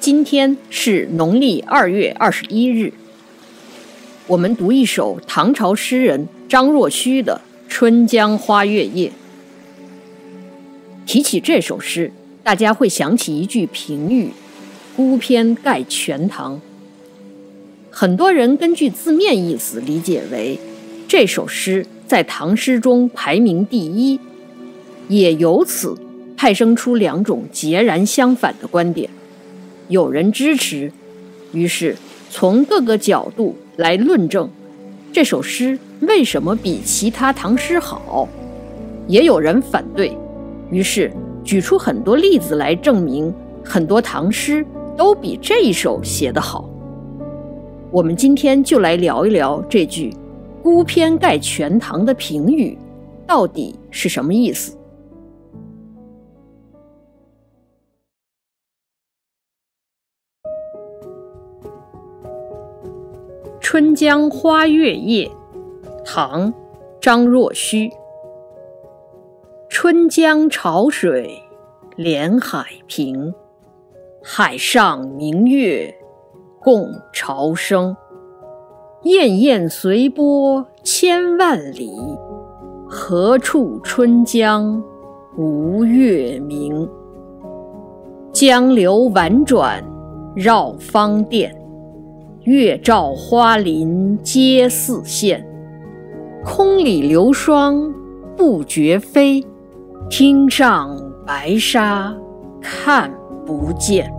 今天是农历2月21日，我们读一首唐朝诗人张若虚的《春江花月夜》。提起这首诗，大家会想起一句评语：孤篇盖全唐。很多人根据字面意思理解为这首诗在唐诗中排名第一，也由此派生出两种截然相反的观点。有人支持，于是从各个角度来论证这首诗为什么比其他唐诗好；也有人反对，于是举出很多例子来证明很多唐诗都比这一首写得好。我们今天就来聊一聊这句“孤篇盖全唐”的评语到底是什么意思。《春江花月夜》唐·张若虚。春江潮水连海平，海上明月共潮生。滟滟随波千万里，何处春江无月明？江流宛转绕芳甸，月照花林皆似霰。空里流霜不觉飞，汀上白沙看不见。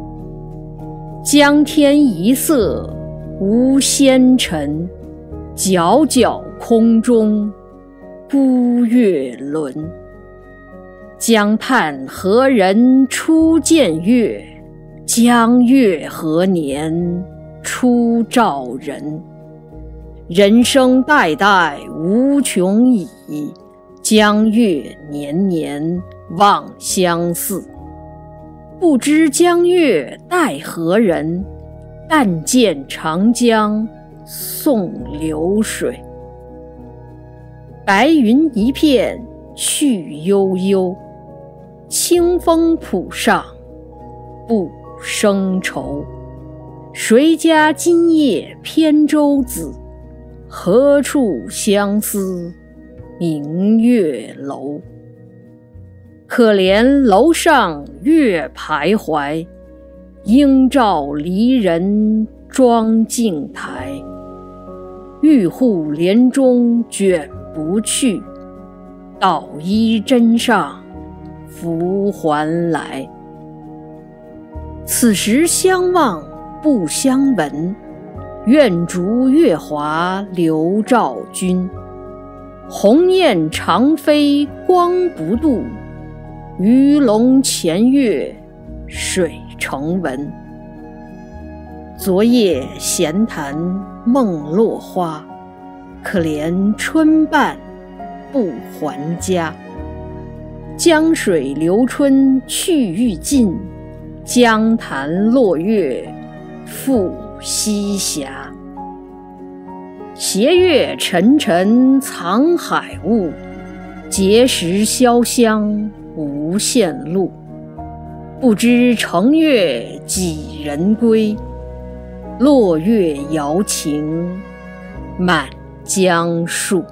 江天一色无纤尘，皎皎空中孤月轮。江畔何人初见月？江月何年初照人？人生代代无穷已，江月年年望相似。不知江月待何人？但见长江送流水。白云一片去悠悠，清风浦上不生愁。谁家今夜扁舟子？何处相思明月楼？可怜楼上月徘徊，应照离人妆镜台。玉户帘中卷不去，捣衣砧上拂还来。此时相望不相闻，愿逐月华流照君。鸿雁长飞光不度，鱼龙潜跃水成文。昨夜闲谈梦落花，可怜春半不还家。江水流春去欲尽，江潭落月复西斜。斜月沉沉藏海雾，碣石潇湘无限路。不知乘月几人归？落月摇情满江树。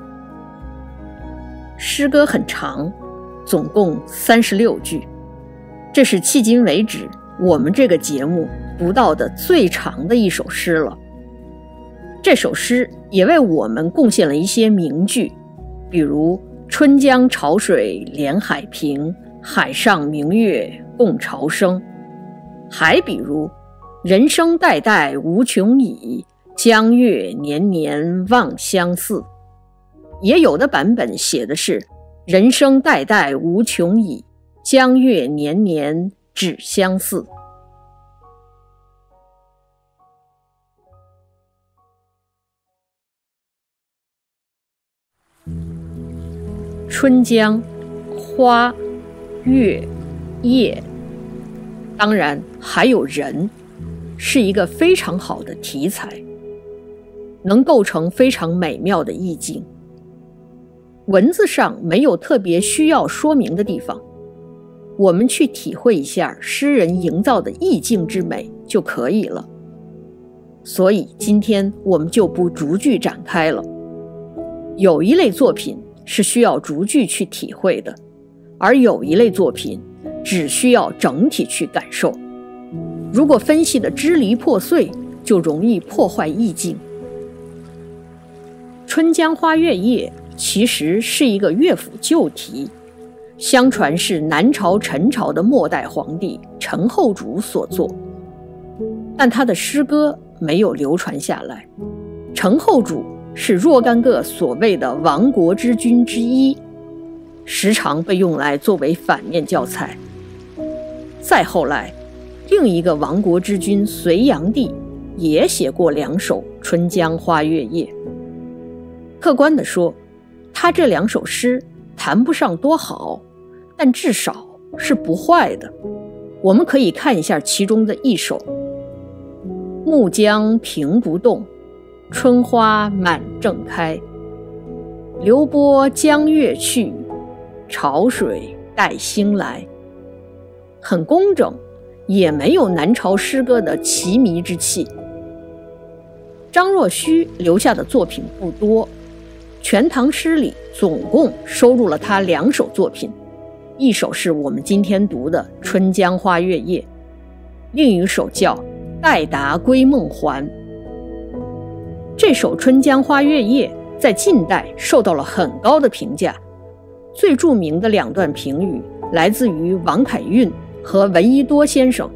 诗歌很长，总共36句，这是迄今为止我们这个节目读到的最长的一首诗了。这首诗也为我们贡献了一些名句，比如春江潮水连海平，海上明月共潮生。还比如人生代代无穷已，江月年年望相似。也有的版本写的是人生代代无穷已，江月年年只相似。春江、花、月、夜，当然还有人，是一个非常好的题材，能构成非常美妙的意境。文字上没有特别需要说明的地方， 我们去体会一下诗人营造的意境之美就可以了。所以今天我们就不逐句展开了。有一类作品是需要逐句去体会的，而有一类作品只需要整体去感受。如果分析的支离破碎，就容易破坏意境。《春江花月夜》其实是一个乐府旧题，相传是南朝陈朝的末代皇帝陈后主所作，但他的诗歌没有流传下来。陈后主是若干个所谓的亡国之君之一，时常被用来作为反面教材。再后来，另一个亡国之君隋炀帝也写过2首《春江花月夜》。客观地说，他这2首诗谈不上多好，但至少是不坏的。我们可以看一下其中的一首：暮江平不动，春花满正开。流波江月去，潮水带星来。很工整，也没有南朝诗歌的奇靡之气。张若虚留下的作品不多，《全唐诗》里总共收录了他2首作品，一首是我们今天读的《春江花月夜》，另一首叫《待答归梦还》。这首《春江花月夜》在近代受到了很高的评价，最著名的2段评语来自于王凯运和闻一多先生。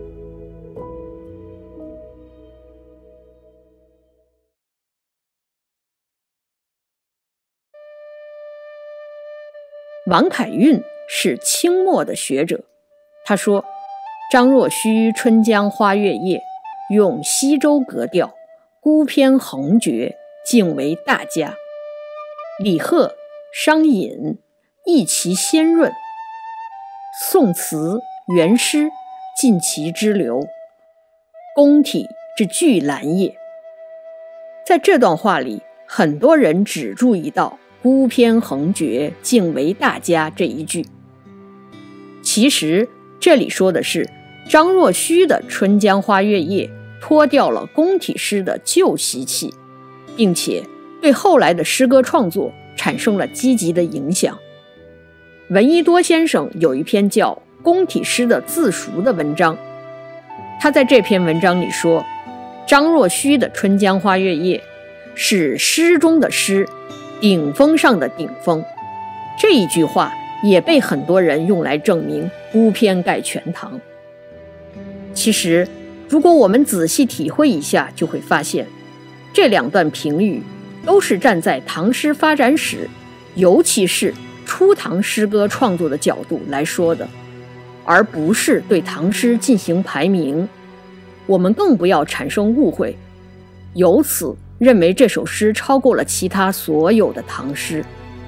王凯运是清末的学者，他说张若虚《春江花月夜》用西周格调，孤篇横绝，竟为大家。李贺、商隐意其鲜润，宋词、元诗尽其支流，宫体之巨览也。在这段话里，很多人只注意到孤篇横绝，竟为大家这一句。其实这里说的是张若虚的《春江花月夜》脱掉了宫体诗的旧习气，并且对后来的诗歌创作产生了积极的影响。闻一多先生有一篇叫《宫体诗的自述》的文章，他在这篇文章里说，张若虚的《春江花月夜》是诗中的诗，顶峰上的顶峰。这一句话也被很多人用来证明孤篇盖全唐。其实如果我们仔细体会一下，就会发现这2段评语都是站在唐诗发展史，尤其是初唐诗歌创作的角度来说的，而不是对唐诗进行排名。我们更不要产生误会，由此认为这首诗超过了其他所有的唐诗。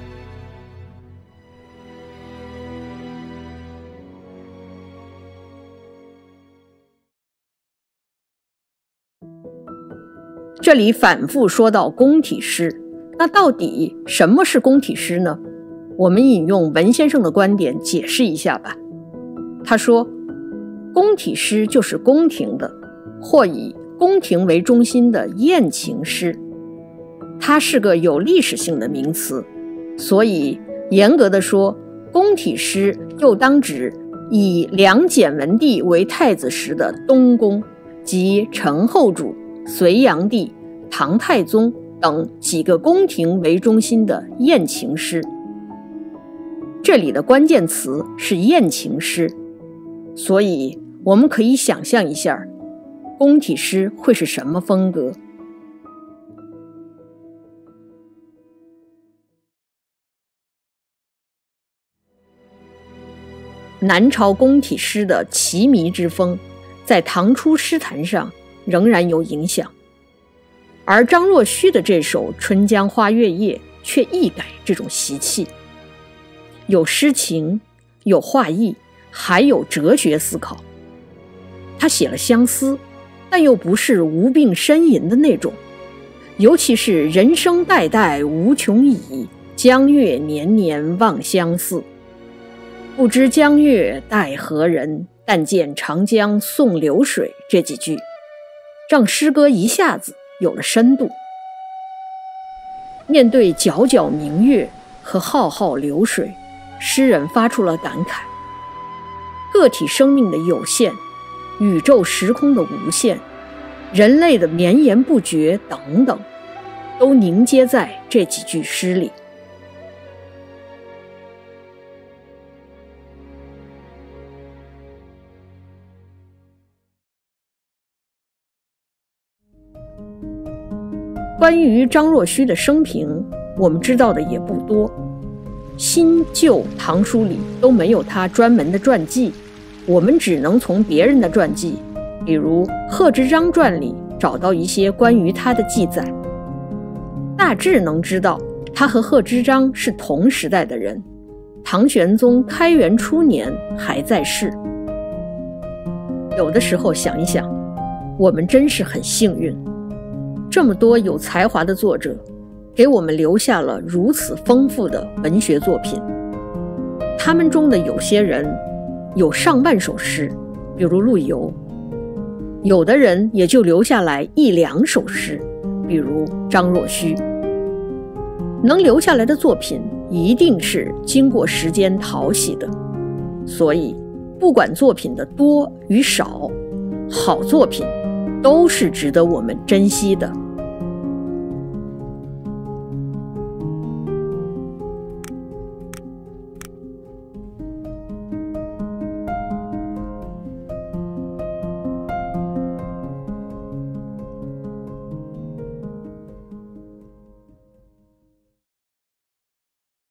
这里反复说到宫体诗，那到底什么是宫体诗呢？我们引用文先生的观点解释一下吧。他说，宫体诗就是宫廷的，或以宫廷为中心的艳情诗。它是个有历史性的名词，所以严格的说，宫体诗又当指以梁简文帝为太子时的东宫，即陈后主、隋炀帝、唐太宗等几个宫廷为中心的艳情诗。这里的关键词是艳情诗，所以我们可以想象一下，宫体诗会是什么风格？南朝宫体诗的奇靡之风，在唐初诗坛上仍然有影响，而张若虚的这首《春江花月夜》却一改这种习气，有诗情，有画意，还有哲学思考。他写了相思，但又不是无病呻吟的那种，尤其是人生代代无穷已，江月年年望相似。 不知江月待何人，但见长江送流水这几句，让诗歌一下子有了深度。面对皎皎明月和浩浩流水，诗人发出了感慨：个体生命的有限，宇宙时空的无限，人类的绵延不绝等等，都凝结在这几句诗里。关于张若虚的生平，我们知道的也不多，新旧唐书里都没有他专门的传记，我们只能从别人的传记，比如《贺知章传》里找到一些关于他的记载，大致能知道他和贺知章是同时代的人，唐玄宗开元初年还在世。有的时候想一想，我们真是很幸运，这么多有才华的作者给我们留下了如此丰富的文学作品。他们中的有些人有上万首诗，比如陆游；有的人也就留下来1、2首诗，比如张若虚。能留下来的作品一定是经过时间淘洗的，所以不管作品的多与少，好作品都是值得我们珍惜的。